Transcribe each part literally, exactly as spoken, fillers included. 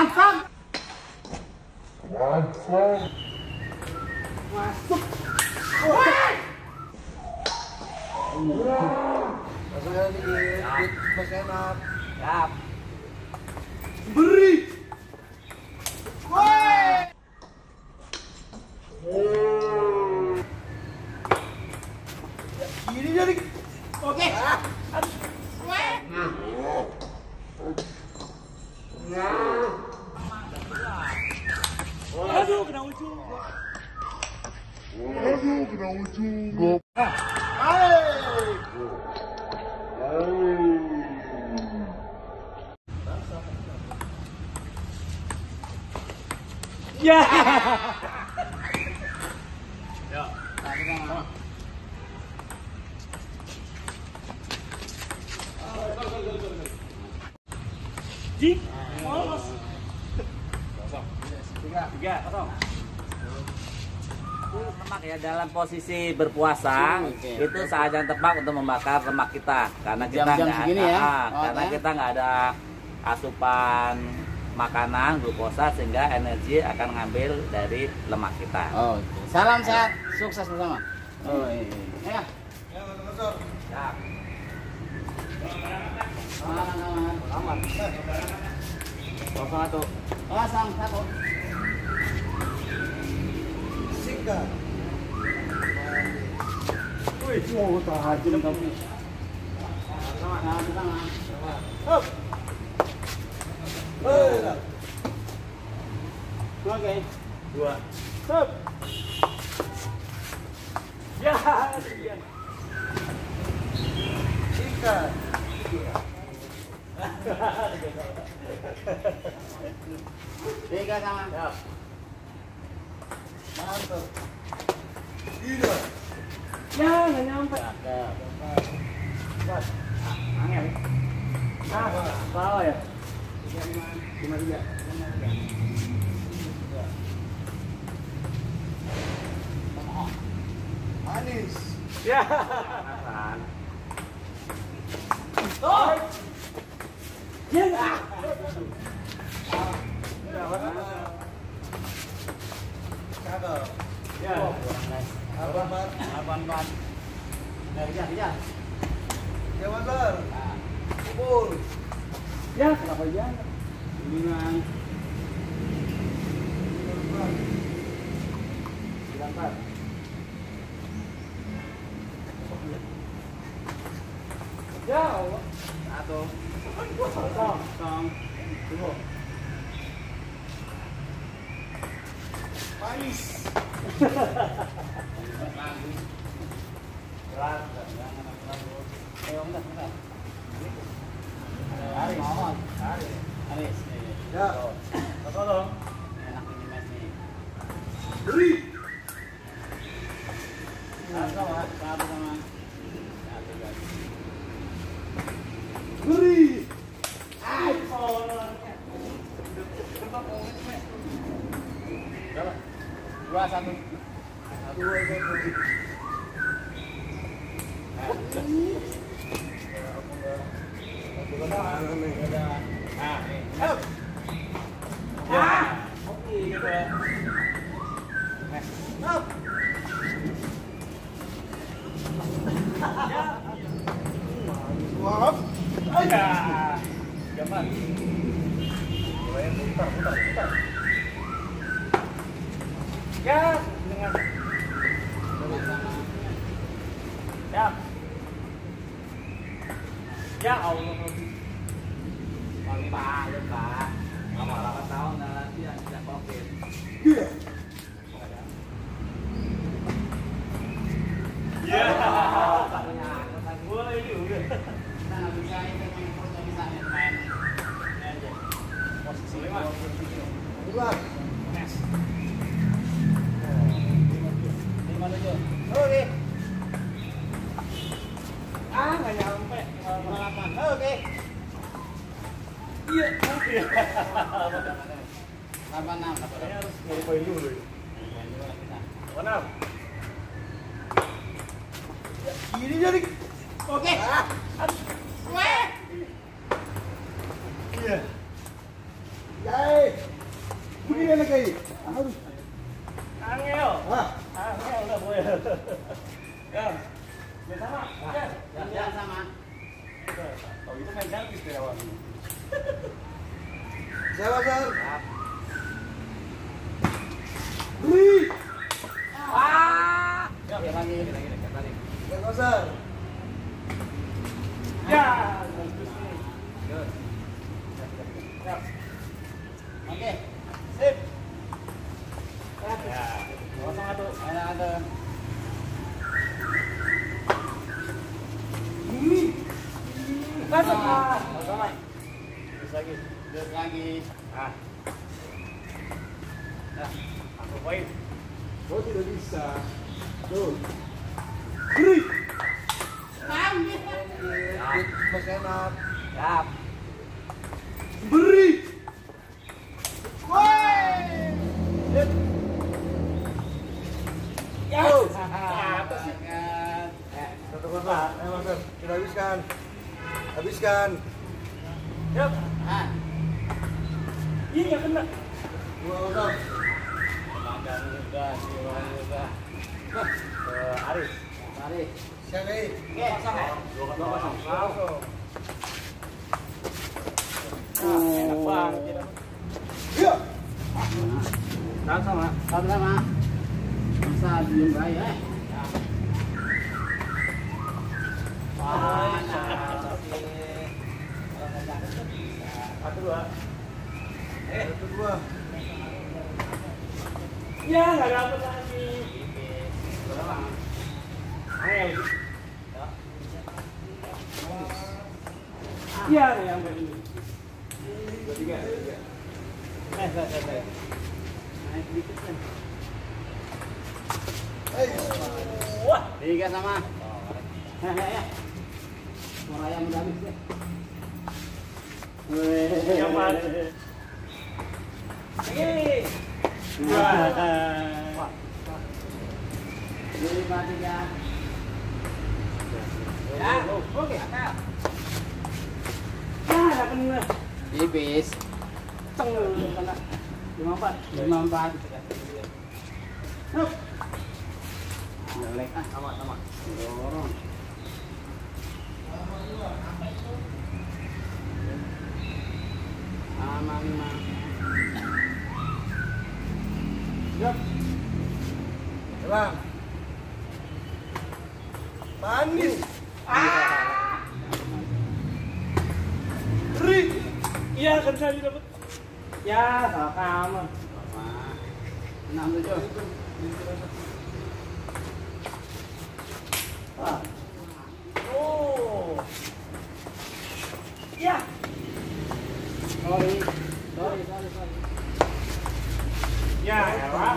Langsung. Langsung. Masuk. Woi. Masuknya dikit, mas enak. Siap. Beri. Woi. Gini jadi. Oke. Woi. Aduh, kena ujung. Aduh, kena ujung. Ya. Ya. Ji. Polos. Tiga, tiga, kosong. Lemak ya dalam posisi berpuasa okay. Itu saat yang tepat untuk membakar lemak kita karena kita nggak ya? ah, oh, karena okay. kita nggak ada asupan makanan glukosa sehingga energi akan ngambil dari lemak kita. Oh, okay. Salam sehat, sukses bersama. Oh iya. Ya. Ya. Aman, aman. Kosong satu. Kosong satu. Sikat. Wih, wow, tajam tapi. Nah, kita nggak. Hop. Oke. Dua. Hop. Ya, sekian. Sikat. Tiga sama. Ya. Mantap. Tiga. Ya, nggak nyampe. Buat. Angel. Ah, bawah ya. Lima tiga. Manis. Ya. Oh. Ya. Ya. Abang Bar. Abang Bar. Ya, ya, ya. Ya, Bar. Kubur. Ya, kenapa jangan? Bimbingan. Silakan. Ya, Allah. Satu. Kosong. Kosong. Dua. Manis. Berat. Ayo, bentar, bentar. Aris, Aris, Aris. Ya. Tolong. Enak ini Mas nih. Beri. Sama, satu sama. Satu lagi. Beri. Ay, dua satu. Dua satu. Ya, dengan ya, ya Allah, Bang Pak, ya Pak, lama delapan tahun nanti yang tidak covid. Ya, takutnya gue juga. Kita nggak bisa itu nggak bisa main aja. Posisi lima, dua, mes. Oke. Ah, nggak nyampe. Pengalaman. Oke. Iya. Delapan enam. Ini harus dari poin dulu. Delapan enam. Gini jadi. Oke. Weh. Iya. Yay. Begini anak kayak. Harus. Angel. Ah, Angel udah boy. Ya. Ya sama. Ya, Ya, sama. Oh itu main gratis ya awal. siapa Sar? Wih, Wah. Ya, lagi, lagi, lagi, lagi. siapa Sar? Ya, bagus nih. Good. Ya. Oke. Sip. Ya. Kosong satu. Ada ada. Kosong. Kosong lagi. Terus lagi. Terus lagi. Ah. Nah, aku poin. Oh tidak bisa. Tuh. Wih. Mas enak. Siap. Beri. Ya. Oh. Apa sih? Satu kosong. Eh Mas Sar, kita habiskan. Habiskan. Yap. Ah. Iya nggak kena. Dua kosong. Makan juga, siwan juga. Nah, ke Aris. Tarik. Siapa ini? Oke, kosong ya. Dua kosong. Dua kosong. Oh. Enak banget. Tidak. Iya. Satu sama. Satu sama. Bisa diem baik eh. Mana? Satu dua. Eh, satu dua. Ya nggak dapet lagi. Angel. Iya yang begini. Dua tiga. Eh, saya saya saya. Naik dikit kan. Eh, Wah. Tiga sama. Hehehe. Suara yang udah habis deh. Yang mana? Ini. Wah. Lima tiga. Ya, oke. Ya, nggak kena. Tipis. Ceng, kena. Lima empat. Lima empat. Hup. Jelek ah. Sama, sama. Dorong. Aman lima. Yap. Bang. Manis. Beri. Iya, kan saya dapat. Ya, salah kamar. Enam tujuh. Ah. Oh. Ya. Sorry. Sorry, sorry, sorry. Ya, ya, Pak.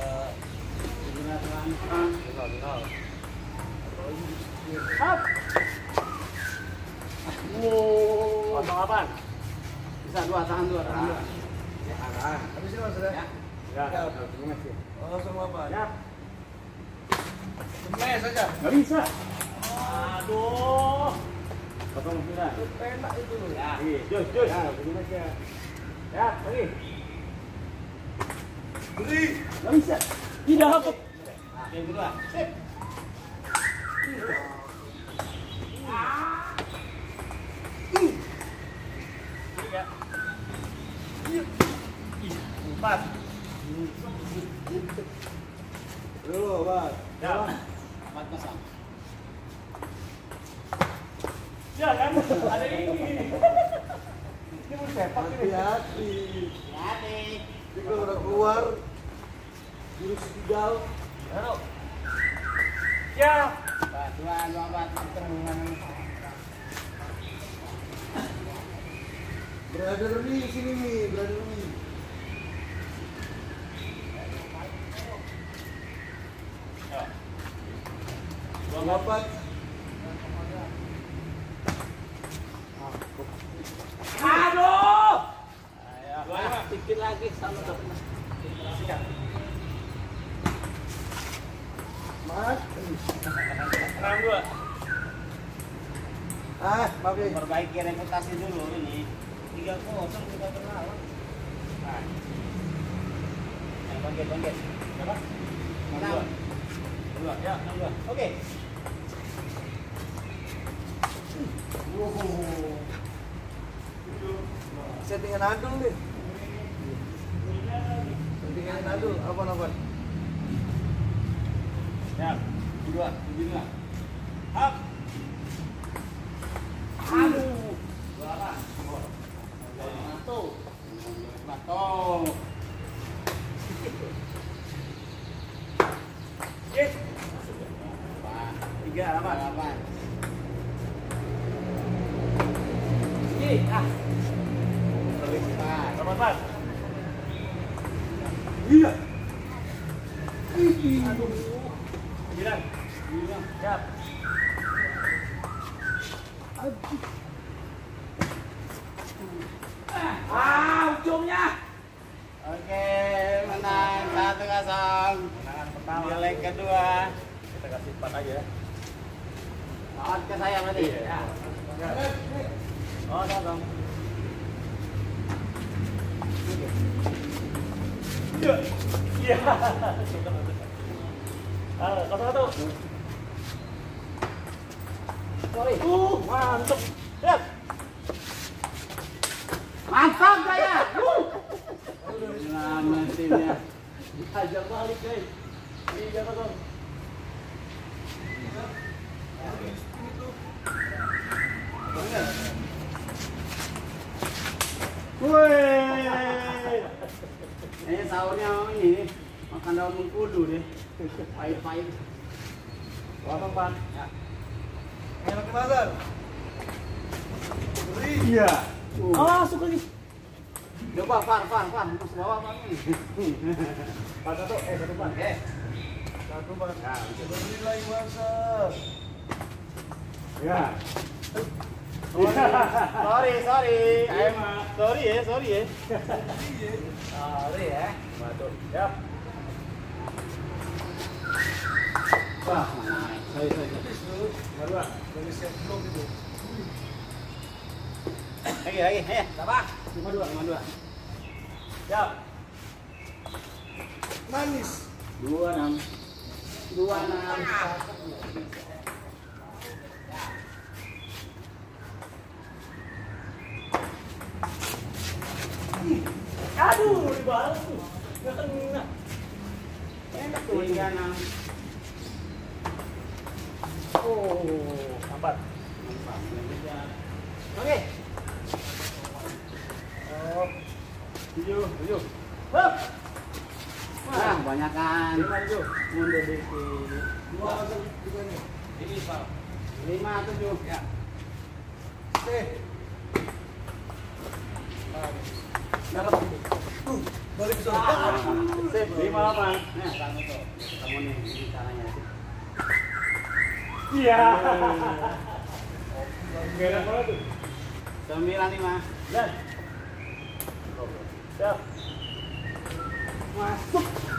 Hap. Oh, kosong apa? Bisa dua, tahan dua, tahan dua. Habisin Mas ya. Ya. Ya, terima kasih. Oh, langsung apa? Ya. Semes saja. Nggak bisa. Aduh. Potong sudah. Enak itu. Ya. Iya, jos, jos. Ya, begini aja. Ya, lagi. Beri. Nggak bisa. Tidak dapat. Yang kedua. Sip. Tiga. Empat. Dulu, Bang. Ya. Empat kosong. Ya kan? Ada ini. Ini mau sepak ini. Hati-hati. Hati. Jadi kalau udah keluar, jurus tinggal. Halo. Ya. Empat, dua, dua, empat. Brother nih sini nih, brother nih. Ya. Dua empat. Aduh. Ayo. Dua lima. Dikit lagi sama dapat. Sikat. Mas. Enam dua. Ah, maaf ya. Perbaiki reputasi dulu ini. Tiga kosong kita terlawan. Nah. bangkit, bangkit. Berapa? enam. Dua, ya, enam dua. Oke. Wow. Settingan adul nih. Settingan adul apa apa? Ya, dua, dua. Up. Aduh. Berapa? Satu. Satu. Yes. Tiga, apa? Delapan. Ih, ah. Empat. Apa apa? Iya. Aduh. Sembilan. Sembilan. Siap. Ah, ujungnya. Oke, menang satu kosong. Kemenangan pertama. Di leg kedua. Kita kasih empat aja ya. Out ke saya berarti. Ya. Ya. Oh, dong. Iya. Ah, satu satu. Sorry. Uh, mantap. Siap. Mantap saya. Mana timnya? Ajak balik guys. Tiga kosong. Wih. Ini sahurnya ini makan daun mengkudu deh. Pahit-pahit. Berapa Pak? Enak ke pasar. Beri. Iya. Ah, suka nih. Coba Far, Far, Far, mas bawa Far ini. Pak satu, eh satu Pak. Eh, Satu Pak. Ya, Beri lagi pasar. ya. Sorry, sorry. Ayo, sorry ya, sorry ya. Sorry ya. Batu. Siap. Wah, sorry, sorry. Dua. Dari siap belum itu. Lagi, lagi, ayo. Berapa? Lima dua, lima dua. Siap. Manis. Dua enam. Dua enam. Aduh, dibalas tuh. Nggak kena. Enak tuh. Tiga enam. Oh, empat. Empat. Oke. Oh, tujuh, tujuh. Hup. Wah, banyakan. Lima tujuh. Mundur dikit. Dua kosong juga nih. Ini Pak. Lima tujuh. Ya. Oke. Dapat. Tuh, balik ke sana. Sip, lima delapan. Nah, kamu tuh. Kamu nih, ini caranya. Iya. Gak enak banget tuh. Sembilan lima. Dan. Siap. Masuk.